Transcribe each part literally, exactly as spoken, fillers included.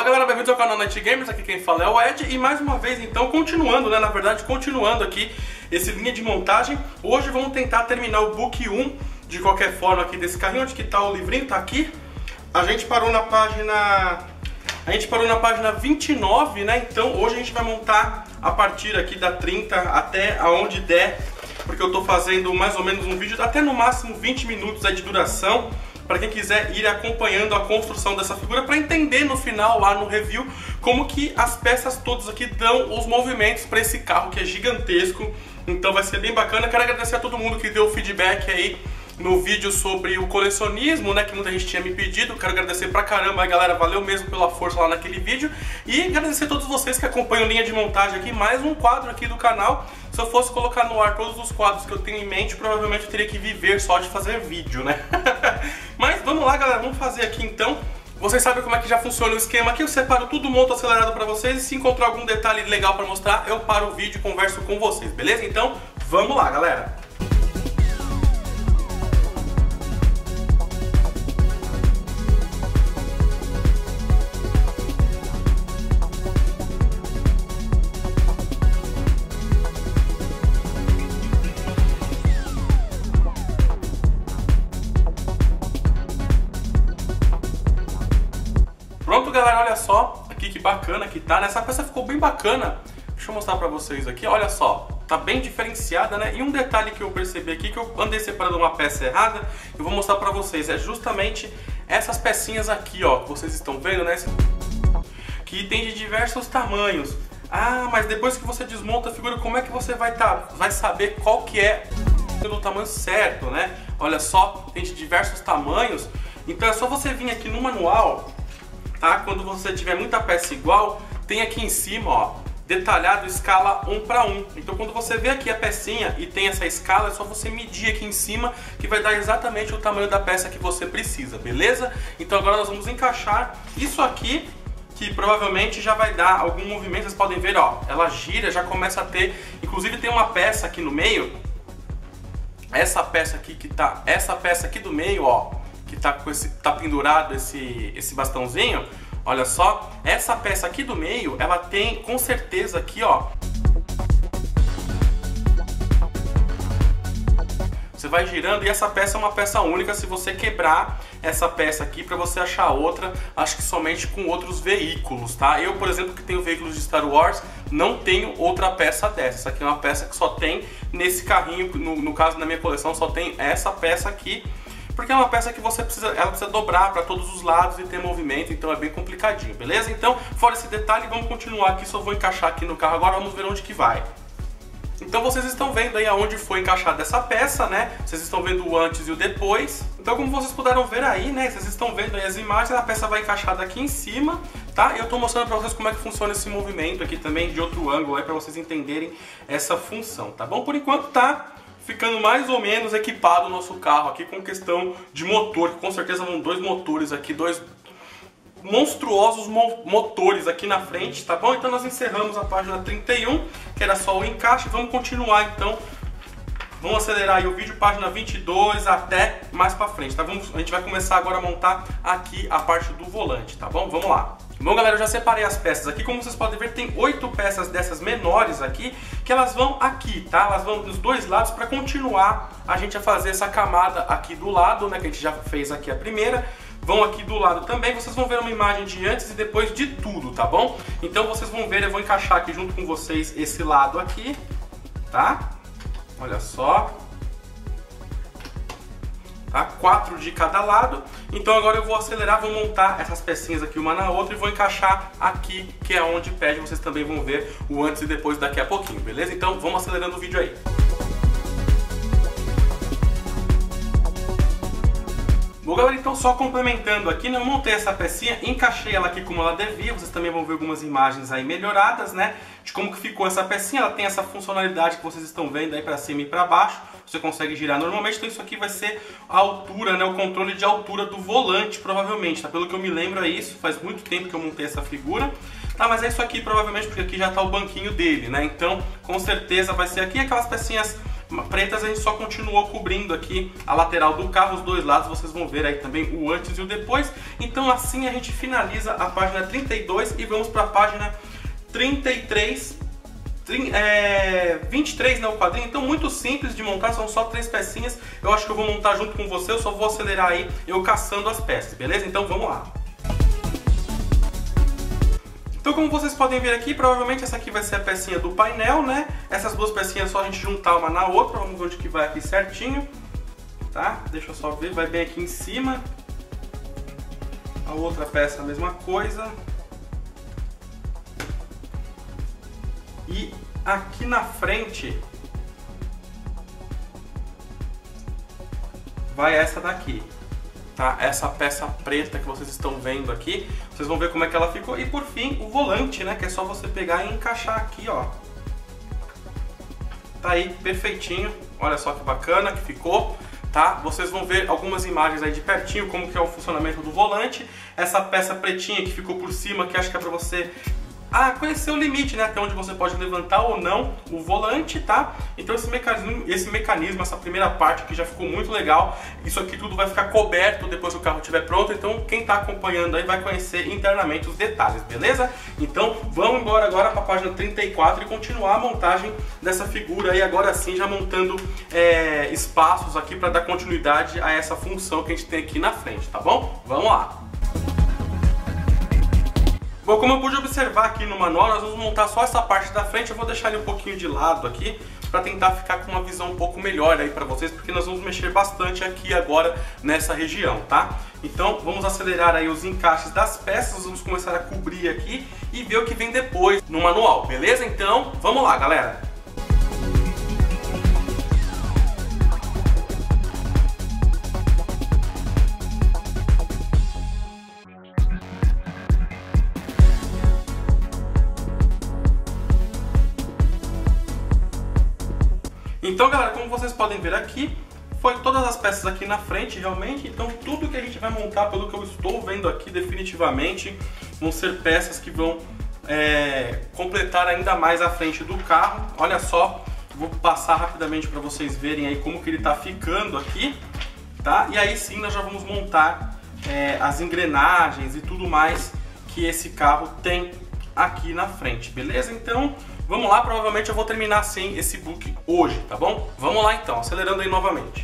Fala galera, bem-vindos ao canal Night Gamers, aqui quem fala é o Ed. E mais uma vez então, continuando, né, na verdade, continuando aqui esse linha de montagem. Hoje vamos tentar terminar o book um de qualquer forma aqui desse carrinho. Onde que tá o livrinho? Tá aqui. A gente parou na página... A gente parou na página vinte e nove, né, então hoje a gente vai montar a partir aqui da trinta até aonde der. Porque eu tô fazendo mais ou menos um vídeo, até no máximo vinte minutos aí de duração, para quem quiser ir acompanhando a construção dessa figura, para entender no final, lá no review, como que as peças todas aqui dão os movimentos para esse carro que é gigantesco. Então vai ser bem bacana. Quero agradecer a todo mundo que deu feedback aí no vídeo sobre o colecionismo, né, que muita gente tinha me pedido. Quero agradecer pra caramba, galera, valeu mesmo pela força lá naquele vídeo. E agradecer a todos vocês que acompanham linha de montagem aqui, mais um quadro aqui do canal. Se eu fosse colocar no ar todos os quadros que eu tenho em mente, provavelmente eu teria que viver só de fazer vídeo, né? Mas vamos lá, galera, vamos fazer aqui então. Vocês sabem como é que já funciona o esquema aqui. Eu separo tudo, monto acelerado pra vocês, e se encontrar algum detalhe legal pra mostrar, eu paro o vídeo e converso com vocês, beleza? Então, vamos lá, galera! Pronto, galera, olha só aqui que bacana que tá, né? Essa peça ficou bem bacana. Deixa eu mostrar pra vocês aqui, olha só. Tá bem diferenciada, né? E um detalhe que eu percebi aqui, que eu andei separando uma peça errada, eu vou mostrar pra vocês, é justamente essas pecinhas aqui, ó, que vocês estão vendo, né? Que tem de diversos tamanhos. Ah, mas depois que você desmonta a figura, como é que você vai, tá, vai saber qual que é o tamanho certo, né? Olha só, tem de diversos tamanhos. Então é só você vir aqui no manual, tá? Quando você tiver muita peça igual, tem aqui em cima, ó, detalhado escala um para um. Então quando você vê aqui a pecinha e tem essa escala, é só você medir aqui em cima que vai dar exatamente o tamanho da peça que você precisa, beleza? Então agora nós vamos encaixar isso aqui, que provavelmente já vai dar algum movimento. Vocês podem ver, ó, ela gira, já começa a ter, inclusive tem uma peça aqui no meio, essa peça aqui que tá, essa peça aqui do meio, ó, que tá, com esse, tá pendurado esse, esse bastãozinho, olha só, essa peça aqui do meio, ela tem com certeza aqui, ó, você vai girando e essa peça é uma peça única. Se você quebrar essa peça aqui para você achar outra, acho que somente com outros veículos, tá? Eu, por exemplo, que tenho veículos de Star Wars, não tenho outra peça dessa. Essa aqui é uma peça que só tem nesse carrinho, no, no caso da minha coleção, só tem essa peça aqui. Porque é uma peça que você precisa, ela precisa dobrar para todos os lados e ter movimento, então é bem complicadinho, beleza? Então, fora esse detalhe, vamos continuar aqui, só vou encaixar aqui no carro agora, vamos ver onde que vai. Então vocês estão vendo aí aonde foi encaixada essa peça, né? Vocês estão vendo o antes e o depois. Então como vocês puderam ver aí, né? Vocês estão vendo aí as imagens, a peça vai encaixada aqui em cima, tá? E eu tô mostrando pra vocês como é que funciona esse movimento aqui também de outro ângulo aí, pra vocês entenderem essa função, tá bom? Por enquanto tá ficando mais ou menos equipado o nosso carro aqui com questão de motor, que com certeza vão dois motores aqui, dois monstruosos mo motores aqui na frente, tá bom? Então nós encerramos a página trinta e um, que era só o encaixe. Vamos continuar então, vamos acelerar aí o vídeo, página vinte e dois até mais pra frente, tá? Vamos, a gente vai começar agora a montar aqui a parte do volante, tá bom? Vamos lá. Bom, galera, eu já separei as peças aqui. Como vocês podem ver, tem oito peças dessas menores aqui, que elas vão aqui, tá? Elas vão dos dois lados para continuar a gente a fazer essa camada aqui do lado, né? Que a gente já fez aqui a primeira. Vão aqui do lado também. Vocês vão ver uma imagem de antes e depois de tudo, tá bom? Então vocês vão ver, eu vou encaixar aqui junto com vocês esse lado aqui, tá? Olha só. Tá? Quatro de cada lado. Então agora eu vou acelerar, vou montar essas pecinhas aqui uma na outra e vou encaixar aqui, que é onde pede. Vocês também vão ver o antes e depois daqui a pouquinho, beleza? Então vamos acelerando o vídeo aí. Bom, galera, então só complementando aqui, né, eu montei essa pecinha, encaixei ela aqui como ela devia. Vocês também vão ver algumas imagens aí melhoradas, né, de como que ficou essa pecinha. Ela tem essa funcionalidade que vocês estão vendo aí para cima e para baixo. Você consegue girar normalmente, então isso aqui vai ser a altura, né, o controle de altura do volante, provavelmente, tá? Pelo que eu me lembro é isso, faz muito tempo que eu montei essa figura. Tá, mas é isso aqui provavelmente porque aqui já tá o banquinho dele, né, então com certeza vai ser aqui aquelas pecinhas pretas, a gente só continuou cobrindo aqui a lateral do carro, os dois lados, vocês vão ver aí também o antes e o depois. Então assim a gente finaliza a página trinta e dois e vamos para a página trinta e três. É, vinte e três, né, o quadrinho. Então muito simples de montar, são só três pecinhas. Eu acho que eu vou montar junto com você, eu só vou acelerar aí eu caçando as peças, beleza? Então vamos lá. Então como vocês podem ver aqui, provavelmente essa aqui vai ser a pecinha do painel, né? Essas duas pecinhas é só a gente juntar uma na outra, vamos ver onde que vai aqui certinho. Tá? Deixa eu só ver, vai bem aqui em cima. A outra peça a mesma coisa. E aqui na frente vai essa daqui, tá? Essa peça preta que vocês estão vendo aqui, vocês vão ver como é que ela ficou. E por fim, o volante, né? Que é só você pegar e encaixar aqui, ó. Tá aí, perfeitinho. Olha só que bacana que ficou, tá? Vocês vão ver algumas imagens aí de pertinho, como que é o funcionamento do volante. Essa peça pretinha que ficou por cima, que acho que é pra você... Ah, conhecer o limite, né? Até onde você pode levantar ou não o volante, tá? Então esse mecanismo, esse mecanismo, essa primeira parte aqui já ficou muito legal. Isso aqui tudo vai ficar coberto depois que o carro estiver pronto. Então quem tá acompanhando aí vai conhecer internamente os detalhes, beleza? Então vamos embora agora para a página trinta e quatro e continuar a montagem dessa figura aí. Agora sim, já montando é, espaços aqui para dar continuidade a essa função que a gente tem aqui na frente, tá bom? Vamos lá! Bom, como eu pude observar aqui no manual, nós vamos montar só essa parte da frente. Eu vou deixar ele um pouquinho de lado aqui, para tentar ficar com uma visão um pouco melhor aí para vocês, porque nós vamos mexer bastante aqui agora nessa região, tá? Então vamos acelerar aí os encaixes das peças, vamos começar a cobrir aqui e ver o que vem depois no manual, beleza? Então vamos lá, galera! Então, galera, como vocês podem ver aqui, foi todas as peças aqui na frente, realmente. Então, tudo que a gente vai montar, pelo que eu estou vendo aqui, definitivamente, vão ser peças que vão é, completar ainda mais a frente do carro. Olha só, vou passar rapidamente para vocês verem aí como que ele está ficando aqui, tá? E aí sim, nós já vamos montar é, as engrenagens e tudo mais que esse carro tem aqui na frente, beleza? Então... vamos lá, provavelmente eu vou terminar sim esse book hoje, tá bom? Vamos lá então, acelerando aí novamente.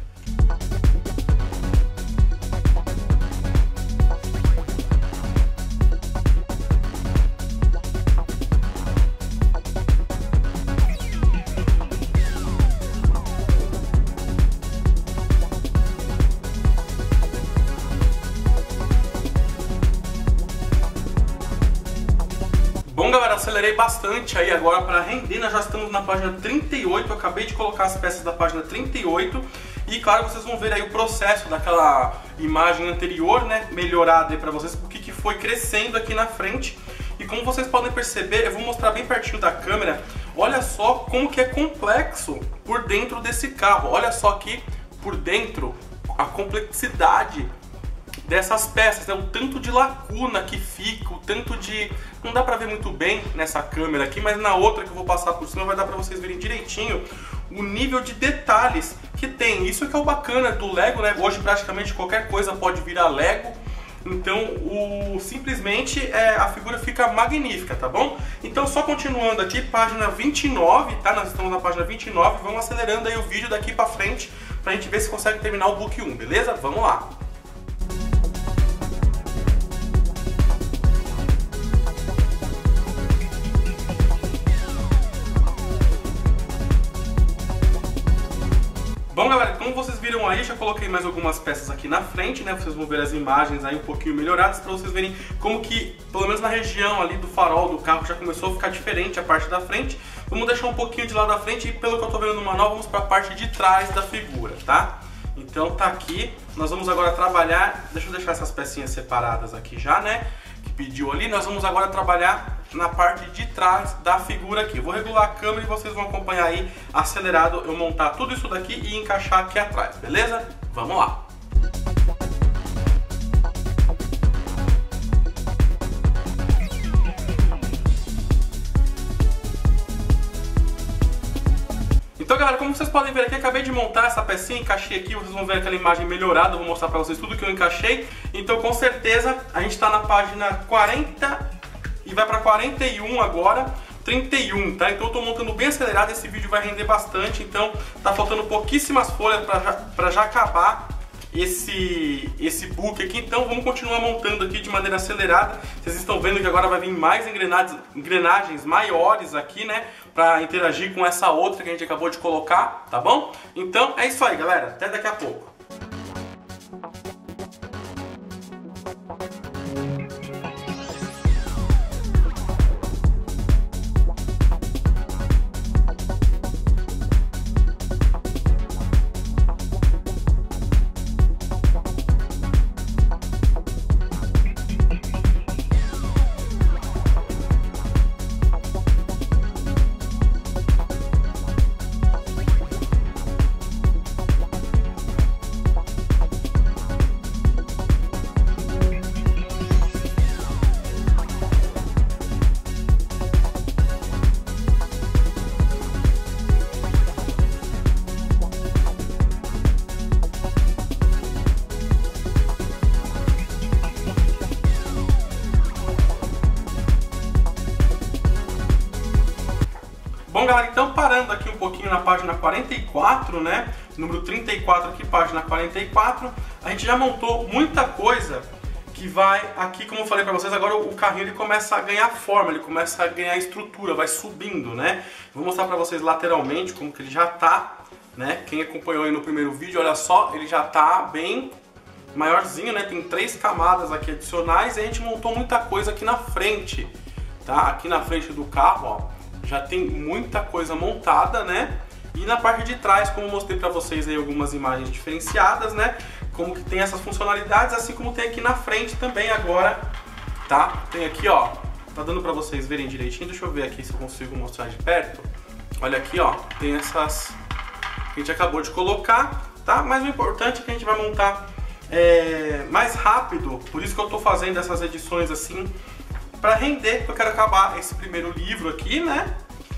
Bom, galera, acelerei bastante aí agora para render. Nós já estamos na página trinta e oito, eu acabei de colocar as peças da página trinta e oito. E claro, vocês vão ver aí o processo daquela imagem anterior, né, melhorada aí para vocês, o que que foi crescendo aqui na frente. E como vocês podem perceber, eu vou mostrar bem pertinho da câmera, olha só como que é complexo por dentro desse carro. Olha só aqui por dentro a complexidade dessas peças, né? O tanto de lacuna que fica, o tanto de... não dá pra ver muito bem nessa câmera aqui, mas na outra que eu vou passar por cima vai dar pra vocês verem direitinho o nível de detalhes que tem. Isso que é o bacana do Lego, né? Hoje praticamente qualquer coisa pode virar Lego. Então, o, simplesmente é, a figura fica magnífica, tá bom? Então, só continuando aqui, página vinte e nove, tá? Nós estamos na página vinte e nove, vamos acelerando aí o vídeo daqui pra frente pra gente ver se consegue terminar o book um, beleza? Vamos lá! Bom, galera, como vocês viram aí, já coloquei mais algumas peças aqui na frente, né? Vocês vão ver as imagens aí um pouquinho melhoradas para vocês verem como que, pelo menos na região ali do farol do carro, já começou a ficar diferente a parte da frente. Vamos deixar um pouquinho de lado da frente e, pelo que eu tô vendo no manual, vamos para a parte de trás da figura, tá? Então tá aqui, nós vamos agora trabalhar, deixa eu deixar essas pecinhas separadas aqui já, né? Que pediu ali, nós vamos agora trabalhar na parte de trás da figura aqui. Eu vou regular a câmera e vocês vão acompanhar aí acelerado eu montar tudo isso daqui e encaixar aqui atrás, beleza? Vamos lá! Então, galera, galera, como vocês podem ver aqui, acabei de montar essa pecinha, encaixei aqui, vocês vão ver aquela imagem melhorada, vou mostrar pra vocês tudo que eu encaixei. Então com certeza a gente tá na página quarenta e vai pra quarenta e um agora, trinta e um, tá? Então eu tô montando bem acelerado, esse vídeo vai render bastante, então tá faltando pouquíssimas folhas pra já, pra já acabar esse, esse book aqui, então vamos continuar montando aqui de maneira acelerada. Vocês estão vendo que agora vai vir mais engrenagens, engrenagens maiores aqui, né, para interagir com essa outra que a gente acabou de colocar, tá bom? Então é isso aí, galera, até daqui a pouco. Bom, galera, então parando aqui um pouquinho na página quarenta e quatro, né, número trinta e quatro aqui, página quarenta e quatro, a gente já montou muita coisa que vai aqui, como eu falei pra vocês, agora o carrinho ele começa a ganhar forma, ele começa a ganhar estrutura, vai subindo, né. Vou mostrar pra vocês lateralmente como que ele já tá, né, quem acompanhou aí no primeiro vídeo, olha só, ele já tá bem maiorzinho, né, tem três camadas aqui adicionais e a gente montou muita coisa aqui na frente, tá, aqui na frente do carro, ó. Já tem muita coisa montada, né? E na parte de trás, como eu mostrei pra vocês aí algumas imagens diferenciadas, né? Como que tem essas funcionalidades, assim como tem aqui na frente também agora, tá? Tem aqui, ó, tá dando pra vocês verem direitinho, deixa eu ver aqui se eu consigo mostrar de perto. Olha aqui, ó, tem essas que a gente acabou de colocar, tá? Mas o importante é que a gente vai montar é, mais rápido, por isso que eu tô fazendo essas edições assim, para render, porque eu quero acabar esse primeiro livro aqui, né?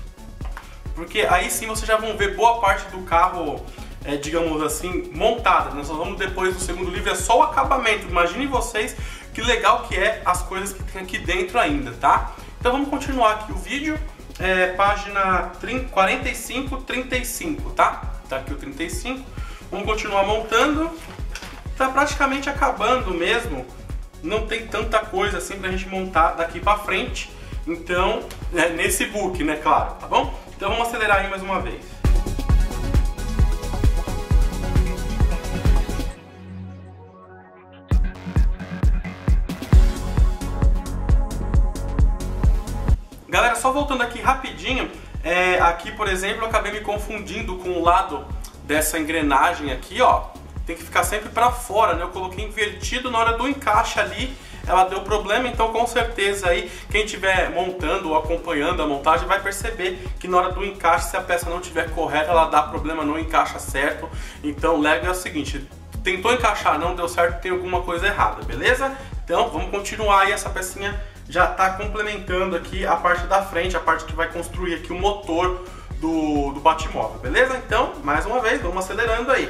Porque aí sim vocês já vão ver boa parte do carro, é, digamos assim, montada. Nós só vamos depois do segundo livro, é só o acabamento. Imaginem vocês que legal que é as coisas que tem aqui dentro ainda, tá? Então vamos continuar aqui o vídeo, é, página quarenta e cinco, trinta e cinco, tá? Tá aqui o trinta e cinco. Vamos continuar montando. Tá praticamente acabando mesmo. Não tem tanta coisa assim pra gente montar daqui pra frente, então, é, nesse book, né, claro, tá bom? Então vamos acelerar aí mais uma vez. Galera, só voltando aqui rapidinho, é, aqui, por exemplo, eu acabei me confundindo com o lado dessa engrenagem aqui, ó. Tem que ficar sempre pra fora, né? Eu coloquei invertido na hora do encaixe ali, ela deu problema, então com certeza aí quem estiver montando ou acompanhando a montagem vai perceber que na hora do encaixe, se a peça não estiver correta, ela dá problema, não encaixa certo. Então o legal é o seguinte, tentou encaixar, não deu certo, tem alguma coisa errada, beleza? Então vamos continuar aí, essa pecinha já tá complementando aqui a parte da frente, a parte que vai construir aqui o motor do, do Batmóvel, beleza? Então, mais uma vez, vamos acelerando aí.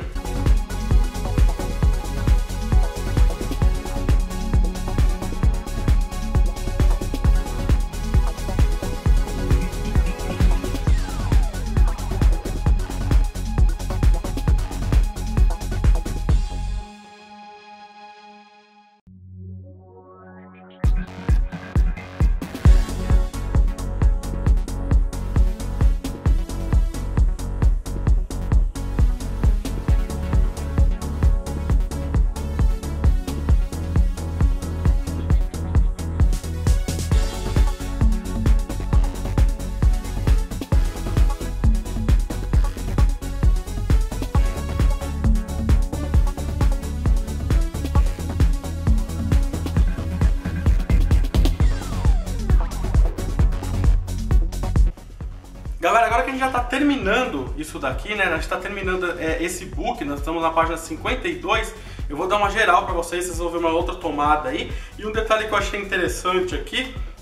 Galera, agora que a gente já está terminando isso daqui, né? A gente está terminando é, esse book, nós estamos na página cinquenta e dois. Eu vou dar uma geral para vocês, vocês vão ver uma outra tomada aí. E um detalhe que eu achei interessante aqui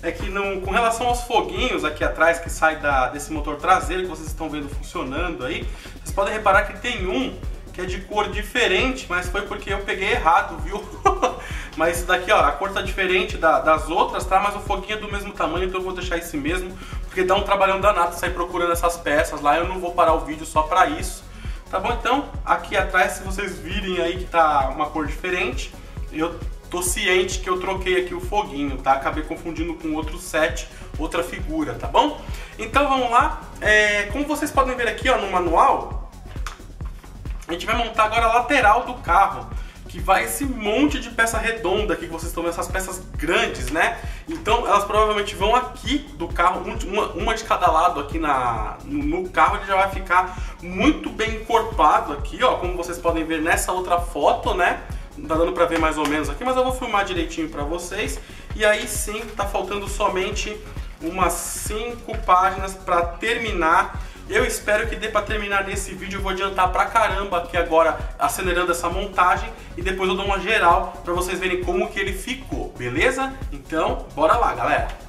é que no, com relação aos foguinhos aqui atrás que sai da, desse motor traseiro que vocês estão vendo funcionando aí, vocês podem reparar que tem um que é de cor diferente, mas foi porque eu peguei errado, viu? Mas esse daqui, ó, a cor tá diferente da, das outras, tá? Mas o foguinho é do mesmo tamanho, então eu vou deixar esse mesmo, porque dá um trabalhão danado sair procurando essas peças lá, eu não vou parar o vídeo só pra isso, tá bom? Então, aqui atrás, se vocês virem aí que tá uma cor diferente, eu tô ciente que eu troquei aqui o foguinho, tá? Acabei confundindo com outro set, outra figura, tá bom? Então vamos lá, é, como vocês podem ver aqui, ó, no manual, a gente vai montar agora a lateral do carro, que vai esse monte de peça redonda aqui que vocês estão vendo, essas peças grandes, né? Então elas provavelmente vão aqui do carro, uma, uma de cada lado aqui na, no carro, ele já vai ficar muito bem encorpado aqui, ó, como vocês podem ver nessa outra foto, né? Não tá dando pra ver mais ou menos aqui, mas eu vou filmar direitinho pra vocês. E aí sim, tá faltando somente umas cinco páginas pra terminar. Eu espero que dê pra terminar nesse vídeo. Eu vou adiantar pra caramba aqui agora, acelerando essa montagem, e depois eu dou uma geral pra vocês verem como que ele ficou, beleza? Então, bora lá, galera!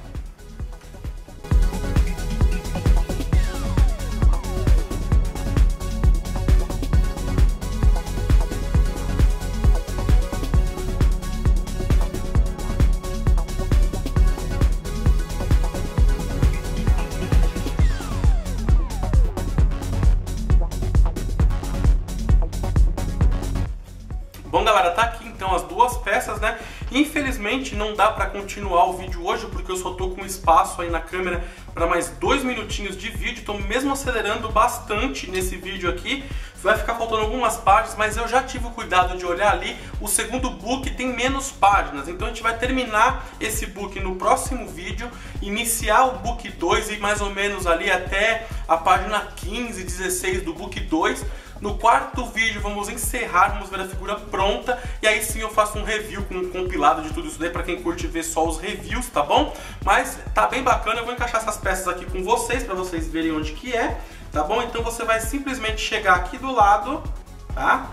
Bom, galera, tá aqui então as duas peças, né? Infelizmente não dá pra continuar o vídeo hoje, porque eu só tô com espaço aí na câmera para mais dois minutinhos de vídeo. Tô mesmo acelerando bastante nesse vídeo aqui. Vai ficar faltando algumas páginas, mas eu já tive o cuidado de olhar ali. O segundo book tem menos páginas, então a gente vai terminar esse book no próximo vídeo, iniciar o book dois e mais ou menos ali até a página quinze, dezesseis do book dois. No quarto vídeo vamos encerrar, vamos ver a figura pronta, e aí sim eu faço um review com um compilado de tudo isso daí pra quem curte ver só os reviews, tá bom? Mas tá bem bacana, eu vou encaixar essas peças aqui com vocês pra vocês verem onde que é, tá bom? Então você vai simplesmente chegar aqui do lado, tá?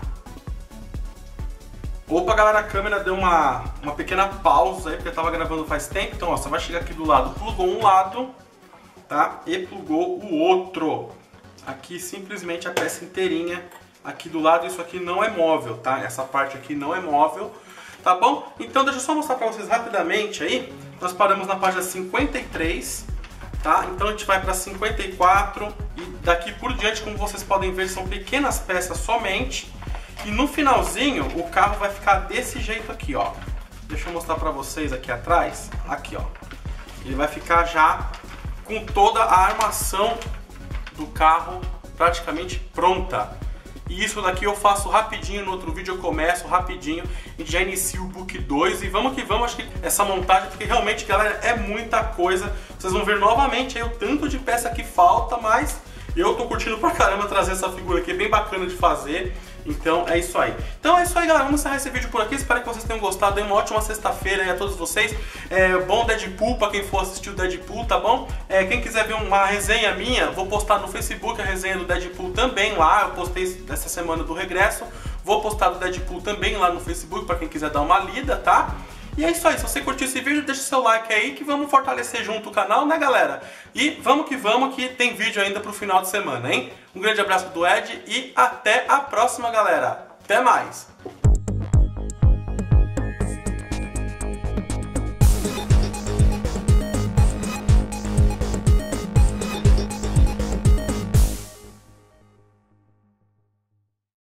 Opa, galera, a câmera deu uma, uma pequena pausa aí, porque eu tava gravando faz tempo. Então ó, você vai chegar aqui do lado, plugou um lado, tá? E plugou o outro. Aqui simplesmente a peça inteirinha aqui do lado. Isso aqui não é móvel, tá? Essa parte aqui não é móvel, tá bom? Então deixa eu só mostrar pra vocês rapidamente aí. Nós paramos na página cinquenta e três, tá? Então a gente vai pra cinquenta e quatro e daqui por diante, como vocês podem ver, são pequenas peças somente. E no finalzinho o carro vai ficar desse jeito aqui, ó. Deixa eu mostrar pra vocês aqui atrás. Aqui, ó. Ele vai ficar já com toda a armação do carro praticamente pronta. E isso daqui eu faço rapidinho, no outro vídeo eu começo rapidinho e já inicio o book dois. E vamos que vamos, acho que essa montagem, porque realmente, galera, é muita coisa. Vocês vão ver novamente aí o tanto de peça que falta, mas eu tô curtindo pra caramba trazer essa figura aqui, é bem bacana de fazer. Então é isso aí. Então é isso aí, galera. Vamos encerrar esse vídeo por aqui. Espero que vocês tenham gostado. Uma ótima sexta-feira aí a todos vocês. É, bom Deadpool pra quem for assistir o Deadpool, tá bom? É, quem quiser ver uma resenha minha, vou postar no Facebook a resenha do Deadpool também lá. Eu postei essa semana do regresso. Vou postar do Deadpool também lá no Facebook pra quem quiser dar uma lida, tá? E é isso aí, se você curtiu esse vídeo, deixa seu like aí que vamos fortalecer junto o canal, né, galera? E vamos que vamos, que tem vídeo ainda pro final de semana, hein? Um grande abraço do Ed e até a próxima, galera. Até mais!